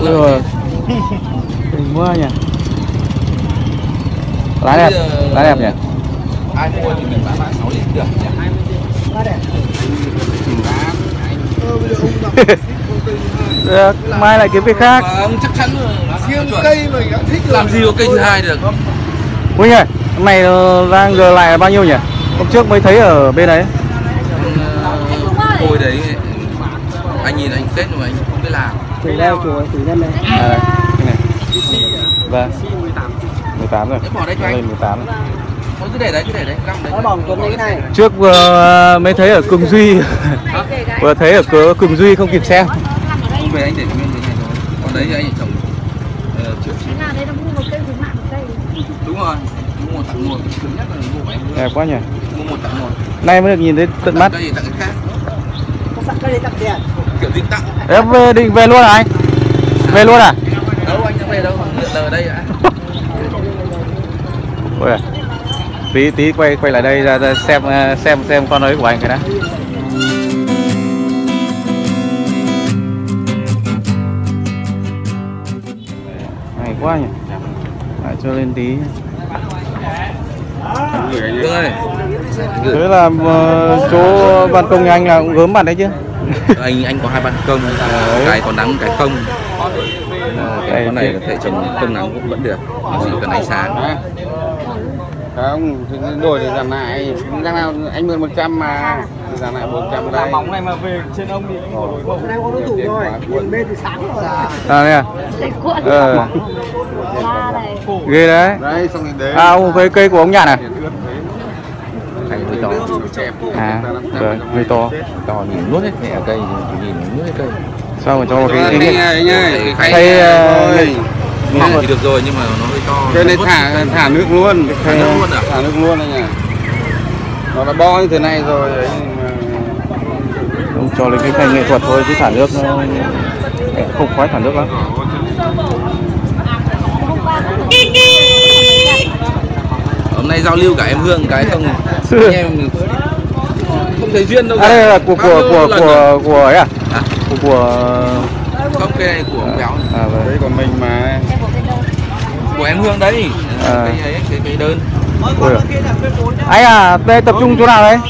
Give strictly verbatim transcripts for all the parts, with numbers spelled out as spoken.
rồi. Đừng mua nhỉ. Lá đẹp, lá đẹp nhỉ. Ai mua thì mình bán ba sáu lít được nhỉ. Lá đẹp. Được, mai lại kiếm việc khác. Vâng, chắc chắn là riêng cây mình đã thích làm gì có cây thứ hai được. Huynh ơi, hôm nay đang giờ lại là bao nhiêu nhỉ? Hôm trước mới thấy ở bên đấy. Hồi đấy anh nhìn anh Tết mà anh không biết làm. Chủ đây, chủ chủ nhân đây. À đây, cái này. Vâng. mười tám rồi. Bỏ đây cho anh. Lên mười tám. Thôi cứ để đấy, cứ để đấy, găm đấy. Nó bỏng tuần này. Trước vừa mới thấy ở Cường Duy. Vừa thấy ở cửa Cường Duy không kịp xem. Không về anh để nguyên thế này rồi. Còn đấy anh trồng trước. Đây nó mua một cây thì mạng một cây. Đúng rồi. Mua một tặng một, thứ nhất là mua của em. Đẹp quá nhỉ. Mua một tặng một. Nay mới được nhìn thấy tận mắt. Cây gì tặng cái khác. Tặng cây này tặng tiền. Kiểu gì tặng. Em về định về luôn à anh? Về luôn à? Đâu anh đang về đâu, lượn lờ đây ạ. Ôi à. Tí tí quay quay lại đây ra, ra xem xem xem con ấy của anh cái đã. Hay quá nhỉ. Lại cho lên tí. Được ơi. Thế là uh, chỗ ban công nhà anh là cũng gớm mặt đấy chứ. anh anh có hai ban công, cái có nắng cái không. Cái con này có thể trồng không nắng cũng vẫn được, nó chỉ cần ánh sáng. Không, đổi thì giảm lại, ra nào anh mượn một trăm mà, giảm lại một trăm đây. Bóng này mà về trên ông thì cái này có đối thủ rồi, nhìn bên thì sáng rồi. À đây à? Ờ. Ghê đấy. Đấy, xong rồi đấy. À, ông cây cây của ông Nhạn à? Cây hơi to. À, rồi, hơi to. To nhìn nuốt hết cái cây, nhìn nuốt hết cây. Sao mà cho một cái cái cái này anh cây mỏng thì được rồi nhưng mà nó hơi to. Cây này thả thả nước luôn, thả nước luôn à? Thả nước luôn anh ạ. Nó đã bo như thế này rồi đấy. Ông cho lên cái cây nghệ thuật thôi chứ thả nước nó không khoái thả nước lắm. Hôm nay giao lưu cả em Hương cái không anh em không thấy duyên đâu. À, đây là của của của của của ấy à? Hả? Của của không, cây này của ông béo. À vậy. Đấy của mình mà. Của em Hương đấy. À. Cây ấy, cái cây đơn. Ôi à. Anh à, đây tập trung chỗ nào đấy?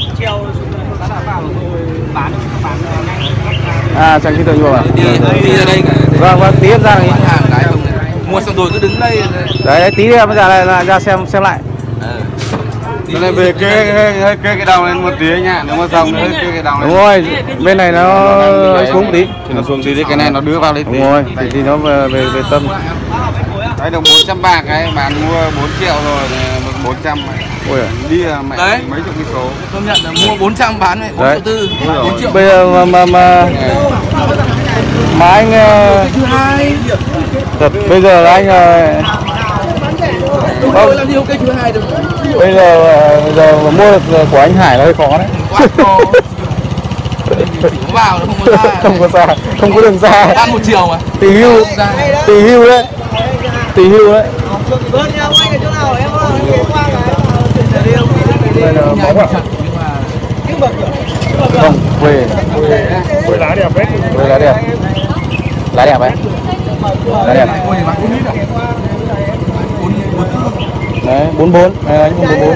À, chẳng khi tôi nhiều à? Đi, đi ra đây cả. Vâng, vâng, tí em ra này. Hàng cái không mua xong rồi cứ đứng đây. Đấy, đấy tí em ra lại là ra xem xem lại. Cái này về kê hơi kê cái đầu lên một tí nha, nếu mà xong nữa kê cái đầu lên. Đúng rồi, bên này nó xuống một tí. Thì nó xuống tí thì cái này nó đưa vào lên tí. Đúng rồi, thì, thì nó về về về tâm. Đấy được bốn trăm bạc ấy, bạn mua bốn triệu rồi, bốn trăm. Ôi à. Đi mẹ đấy. Mấy chục cây số. Công nhận là mua bốn trăm bán này, bốn triệu tư, bốn triệu. Bây giờ mà mà mà, mà anh thứ hai. thật bây giờ là anh không làm gì có cây thứ hai được. Bây giờ bây giờ mà mua được của anh Hải nó hơi khó đấy. Quá khó. Chỉ có vào nó không có ra. Không có xa, không có đường xa. Ăn một chiều mà. Tỷ hưu, tỷ hưu đấy. Tỷ hưu đấy. Đây là bóng à? Không, quê. Quê lá đẹp đấy. Quê lá đẹp. Lá đẹp đấy. Lá đẹp. Đấy, bốn bốn, này anh bốn bốn.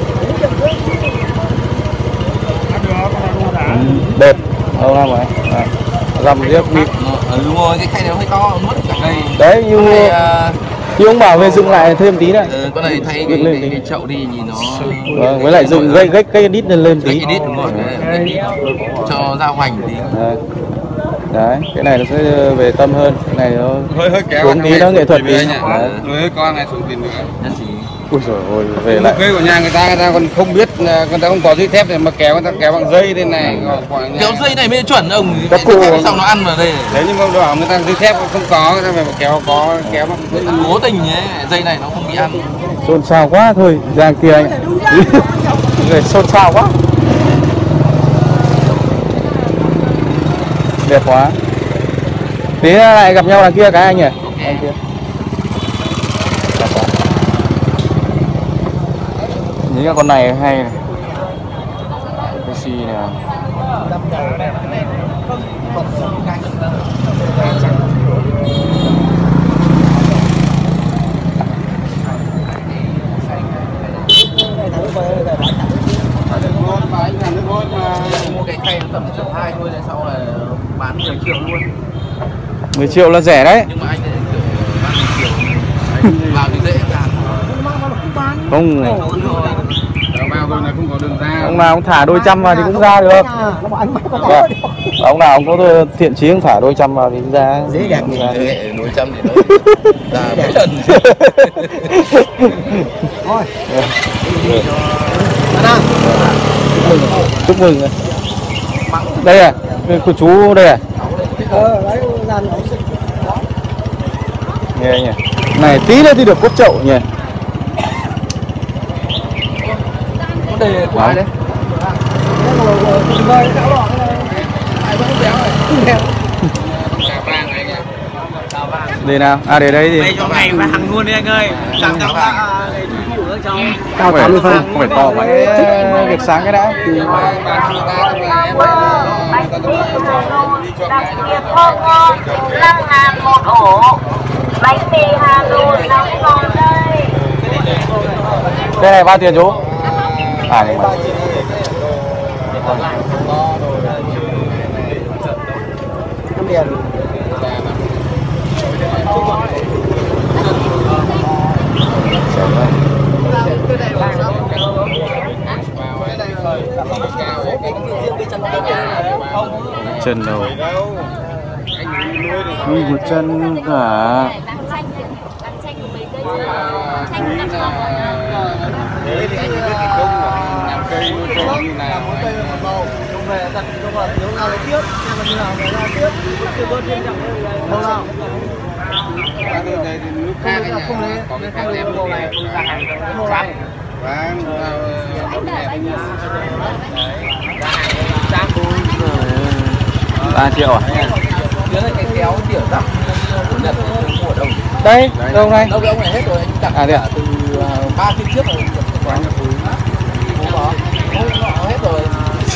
Đẹp. Đâu nào vậy? À, gầm riết bịp. Ừ, đúng rồi, cái khay này nó hơi to, nuốt cả cây. Đấy, như như ông bảo về dựng lại thêm tí nữa. Ừ, con này thay cái, cái, cái chậu đi nhìn nó. Vâng, với lại dựng gây gách cái đít lên lên tí. Cái đít đúng rồi, cho ra hoành tí. Đấy. Đấy, cái này nó sẽ về tâm hơn, cái này nó hơi hơi kéo xuống tí nó nghệ thuật tí. Hơi con này xuống tí nữa. Ui giời ơi, về lại. Cây của nhà người ta người ta còn không biết, người ta không có dây thép để mà kéo, người ta kéo bằng dây thế này. Kéo dây này mới chuẩn ông. Các cụ xong nó ăn vào đây. Đấy nhưng mà đỏ người ta dây thép không có, người ta phải kéo có kéo bằng cố tình nhé, dây này nó không bị ăn. Xôn xao quá thôi, ra kia anh. Người xôn xao quá. Đẹp quá. Tí lại gặp nhau đằng kia cái anh nhỉ? Anh kia. Những cái con này hay này. Cái xì này. cái khay tầm triệu hai thôi, sau là bán mười triệu luôn. mười triệu là rẻ đấy. Nhưng mà anh ấy kiểu bán mười triệu anh vào thì dễ làm. Không. Vào rồi là không có đường ra. Ông nào cũng thả đôi trăm vào thì cũng ra được. Dạ. Ông nào cũng có thiện chí cũng thả đôi trăm vào thì cũng ra. Dễ đẹp như Thế đôi trăm thì nó ra mấy lần. thôi. Chúc mừng. Đây à, của chú đây à. Ờ, đấy là nó xịn. Nghe nhỉ. Này tí nữa thì được cốt chậu nhỉ. Có đề của ai đấy? Đây nào, à để đây thì đây cho ngày và hàng luôn đi anh ơi. Sáng cháu là chủ ở trong Cao tám mươi phân. không phải to mà việc sáng cái đã. đặc biệt thơm ngon, năm ngàn một ổ, bánh mì Hà Nội nóng còn đây. Cái này bao tiền chú? À nhưng mà năm tiền. chân đâu? Ui một chân cả. ba triệu à? Cái kéo tiểu rắc của Nhật của đồng. Đây, đâu này? Đâu cái ông này hết rồi, anh đặt à, à? từ ba phiên trước rồi. Quá nhập túi. Không có. Không hết rồi.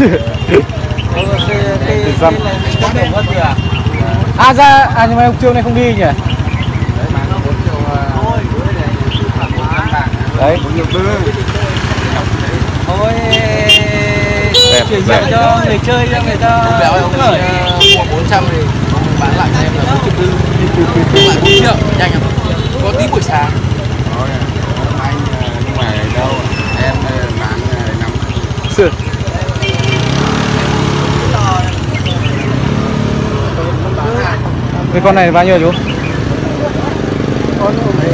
À ra, à nhưng mà ông Trương này không đi nhỉ? Đấy. thôi Đẹp, chuyển đẹp. nhượng cho người chơi, cho người ta Béo ông ấy mua bốn trăm thì bán lại cho em là bốn triệu tư. Lại bốn triệu, nhanh không? Có tí buổi sáng. Anh nhưng mà đâu em bán nắm. Sửa. Cái con này bao nhiêu chú? Con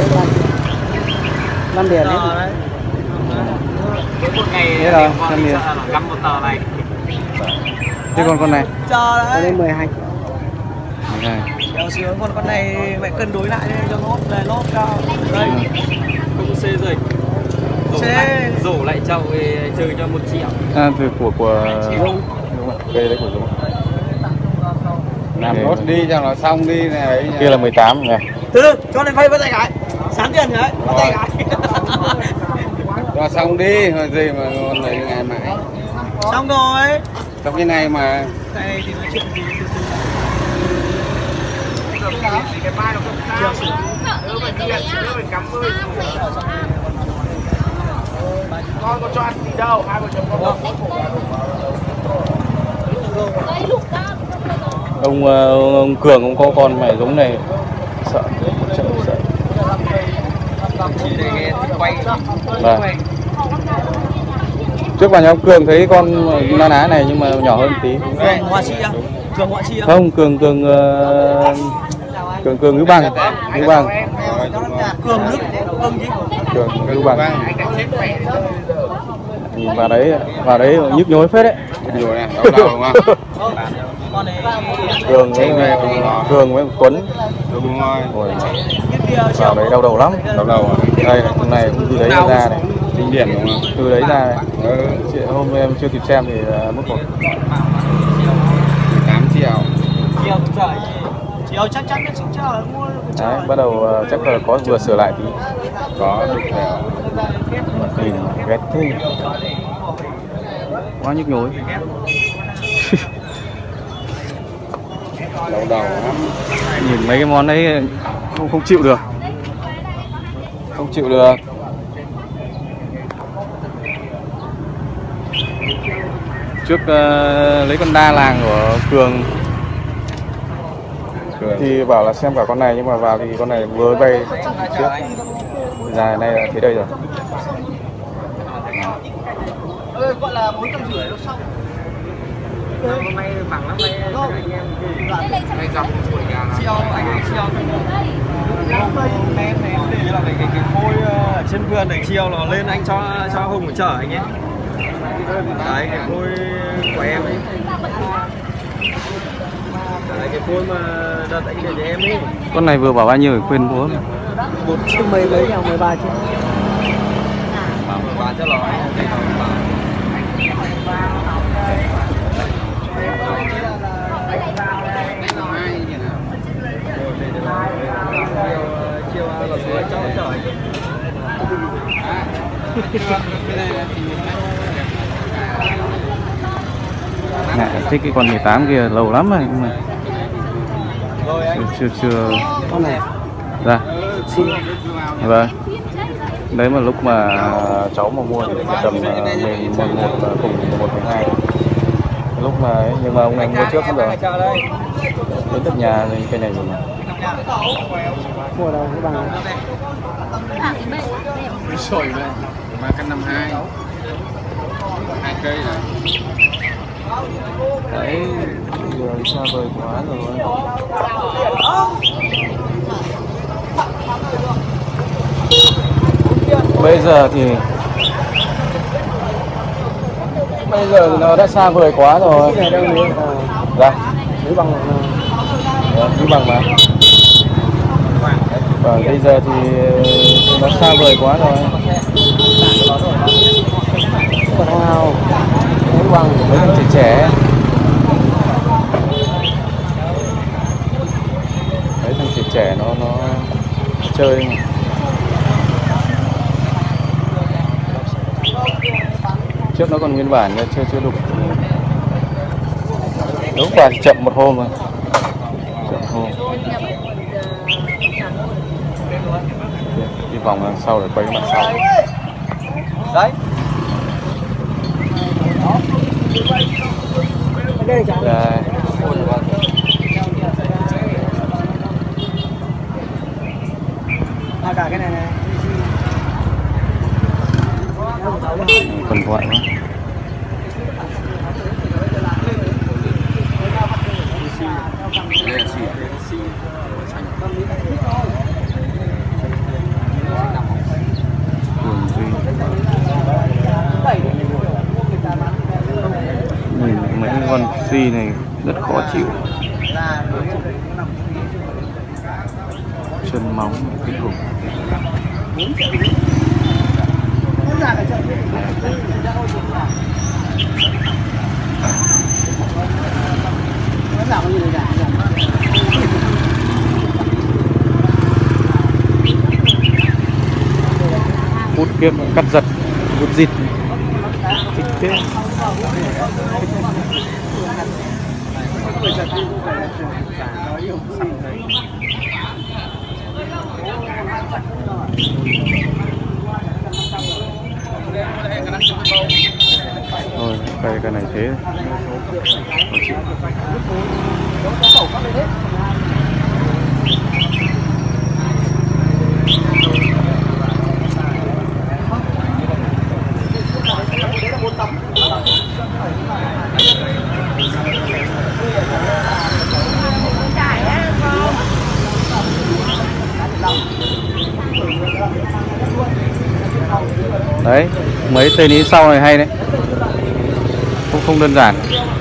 năm tiền đấy. Cái một ngày Thế rồi, năm nghìn. năm một tờ này. Thế còn con này? Cho Cái đấy. đấy mười hai. Okay. Kéo sướng, còn con này phải cân đối lại cho lốt này, lốt cao. Đây. Không xê rồi. Xê rổ lại chậu thì trừ cho một triệu. À, từ của của Dũng. Đúng rồi, cây đấy của Dũng. Làm nốt đi cho nó xong đi này. Kia là mười tám nhỉ. Từ từ, cho lên phay bắt tay cái. Sáng tiền đấy, bắt tay cái. Cho xong đi, rồi gì mà còn lấy ngày mãi. Xong rồi. Trong cái này mà Cái này thì nói chuyện gì từ từ. Cái mai nó cũng sao. Đỡ phải tiền, đỡ phải cắm ơi. Con có cho ăn gì đâu, hai vợ chồng con đâu. Ông, ông Cường ông có con mẹ giống này sợ sợ sợ. Chỉ để nghe quay. Vâng. Trước vào nhà ông Cường thấy con na ná này nhưng mà nhỏ hơn tí. Cường Họa Chi à? Cường Họa Chi à? Không, Cường Cường uh, Cường Cường Ngữ Bằng, Ngữ Bằng. Cường nước, Cường gì? Cường Ngữ Bằng. Nhìn vào đấy, vào đấy nhức nhối phết đấy. nhiều này, đau đầu không? Con này Cường với Cường với Tuấn. Đúng rồi. Ôi, vào đấy đau đầu lắm. Đau đầu à? Đây này, hôm nay cũng từ đấy ra này. Kinh điển đúng không? Từ đấy ra này. Ừ. Chị, hôm em chưa kịp xem thì uh, mức một. mười tám triệu. chiều trời. Chiều chắc chắn nó sẽ chờ mua. Đấy, bắt đầu uh, chắc là có vừa sửa lại tí. Có được rồi. Nhìn ghét thế. Quá nhức nhối. Đau đầu lắm. Nhìn mấy cái món đấy không không chịu được. Không chịu được. trước uh, lấy con đa làng của Cường. Cường thì bảo là xem cả con này, nhưng mà vào thì con này vừa bay trước, dài này là thế đây rồi. Gọi là bốn trăm rưỡi nó xong. Hôm nay bằng lắm đây anh em. Đây dòng của nhà chiêu anh ấy chiêu em em để là cái cái cái phôi ở trên vườn để chiêu nó lên anh cho cho Hùng chở anh ấy. Đấy cái phôi của em ấy. Đấy cái phôi mà đợt anh để cho em ấy. Con này vừa bảo bao nhiêu quên bố. Một triệu mấy mấy nhau mười ba triệu. Bán cho nó đây là chiều là xuống cho chở. Mẹ thích cái con mười tám kia lâu lắm rồi nhưng mà chưa chưa, chưa... Con này ra. Vâng. Đấy mà lúc mà cháu mà mua thì tầm mười một cùng một mười hai lúc mà ấy, nhưng mà ông anh mua trước cũng rồi. Đến tận nhà thì cây này rồi mà. mua đâu cái bằng sồi này mà căn năm hai hai cây này. Đấy giờ xa vời quá rồi. Bây giờ thì bây giờ thì nó đã xa vời quá rồi. cái này đâu nữa. Dạ. Mấy bằng Như bằng mà. Vâng, bây giờ thì nó xa vời quá rồi. còn nào mấy bằng Mấy thằng trẻ trẻ. Mấy thằng trẻ trẻ nó nó chơi mà. Trước nó còn nguyên bản nhưng chưa chưa đục. Đúng quả chậm một hôm rồi. Chậm hôm. Đi vòng đằng sau để quay mặt sau. Đấy. đây chẳng Đây. à, cả cái này này Còn gọi quá. Nhìn mấy con suy này rất khó chịu. Chân móng kinh khủng. Hút kiếp cắt giật hút dịt thích thế. Thôi cây cái này thế đấy, mấy tên ý sau này hay đấy, không không đơn giản.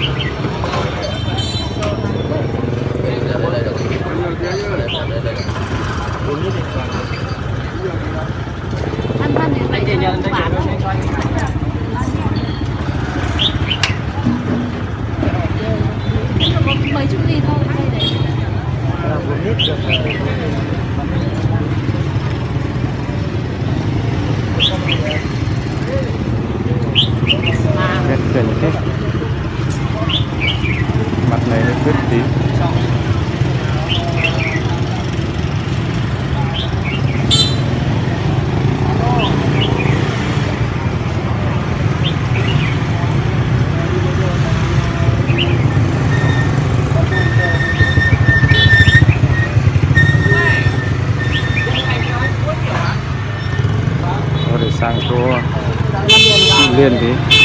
Ăn thân thì phải để nhận bản mấy chục nghìn thôi Hết chuyển hết. số liên tí.